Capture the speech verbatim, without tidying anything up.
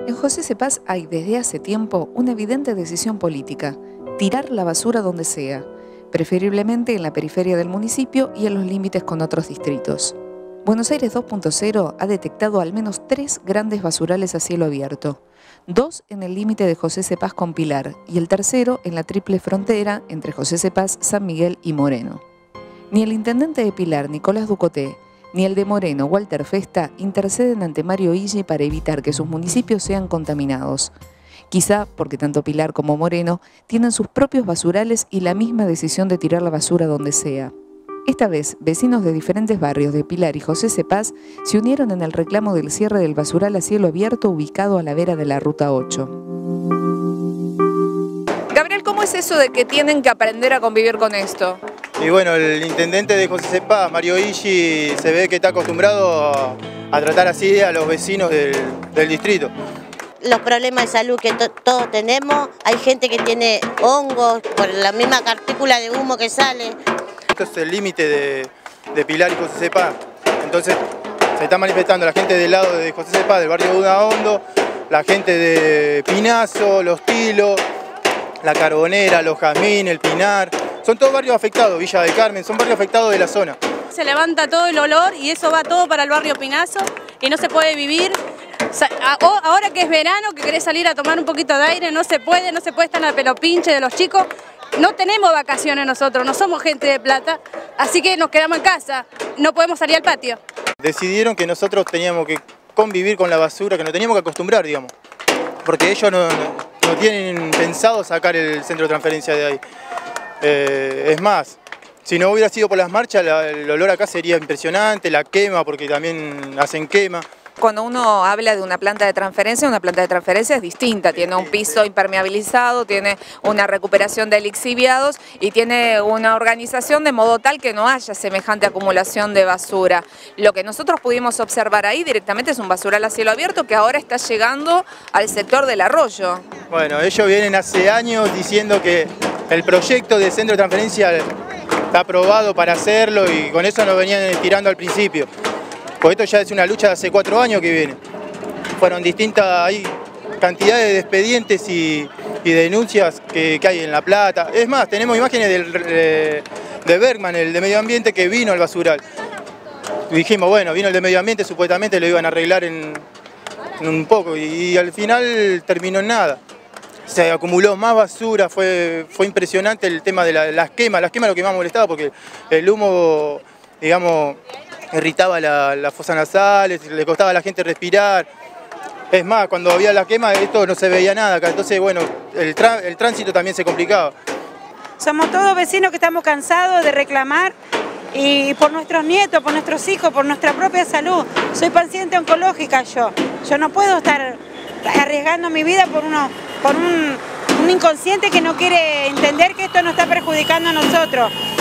En José Cepaz hay desde hace tiempo una evidente decisión política: tirar la basura donde sea, preferiblemente en la periferia del municipio y en los límites con otros distritos. Buenos Aires dos punto cero ha detectado al menos tres grandes basurales a cielo abierto, dos en el límite de José Cepaz con Pilar y el tercero en la triple frontera entre José Cepaz, San Miguel y Moreno. Ni el intendente de Pilar, Nicolás Ducoté, ni el de Moreno, Walter Festa, interceden ante Mario Illi para evitar que sus municipios sean contaminados. Quizá porque tanto Pilar como Moreno tienen sus propios basurales y la misma decisión de tirar la basura donde sea. Esta vez, vecinos de diferentes barrios de Pilar y José Cepaz se unieron en el reclamo del cierre del basural a cielo abierto ubicado a la vera de la Ruta ocho. Gabriel, ¿cómo es eso de que tienen que aprender a convivir con esto? Y bueno, el intendente de José Cepaz, Mario Illi, se ve que está acostumbrado a, a tratar así a los vecinos del, del distrito. Los problemas de salud que to todos tenemos, hay gente que tiene hongos por la misma partícula de humo que sale. Esto es el límite de, de Pilar y José Cepaz, entonces se está manifestando la gente del lado de José Cepaz, del barrio de Udaondo, la gente de Pinazo, Los Tilos, La Carbonera, Los Jazmín, El Pinar. Son todos barrios afectados, Villa del Carmen, son barrios afectados de la zona. Se levanta todo el olor y eso va todo para el barrio Pinazo y no se puede vivir. Ahora que es verano, que querés salir a tomar un poquito de aire, no se puede, no se puede estar en el pelo pinche de los chicos. No tenemos vacaciones nosotros, no somos gente de plata, así que nos quedamos en casa, no podemos salir al patio. Decidieron que nosotros teníamos que convivir con la basura, que nos teníamos que acostumbrar, digamos, porque ellos no, no, no tienen pensado sacar el centro de transferencia de ahí. Eh, es más, si no hubiera sido por las marchas, la, el olor acá sería impresionante, la quema, porque también hacen quema. Cuando uno habla de una planta de transferencia, una planta de transferencia es distinta, tiene un piso impermeabilizado, tiene una recuperación de lixiviados y tiene una organización de modo tal que no haya semejante acumulación de basura. Lo que nosotros pudimos observar ahí directamente es un basural a cielo abierto que ahora está llegando al sector del arroyo. Bueno, ellos vienen hace años diciendo que el proyecto de centro de transferencia está aprobado para hacerlo y con eso nos venían tirando al principio. Porque esto ya es una lucha de hace cuatro años que viene. Fueron distintas, hay cantidades de expedientes y, y denuncias que, que hay en La Plata. Es más, tenemos imágenes del, de, de Bergman, el de Medio Ambiente, que vino al basural. Y dijimos, bueno, vino el de Medio Ambiente, supuestamente lo iban a arreglar en, en un poco y, y al final terminó en nada. Se acumuló más basura, fue, fue impresionante el tema de la, las quemas. Las quemas es lo que más molestaba porque el humo, digamos, irritaba las la fosas nasales, le costaba a la gente respirar. Es más, cuando había la quema esto no se veía nada acá, entonces bueno, el, el tránsito también se complicaba. Somos todos vecinos que estamos cansados de reclamar y por nuestros nietos, por nuestros hijos, por nuestra propia salud. Soy paciente oncológica yo, yo no puedo estar arriesgando mi vida por, uno, por un, un inconsciente que no quiere entender que esto nos está perjudicando a nosotros.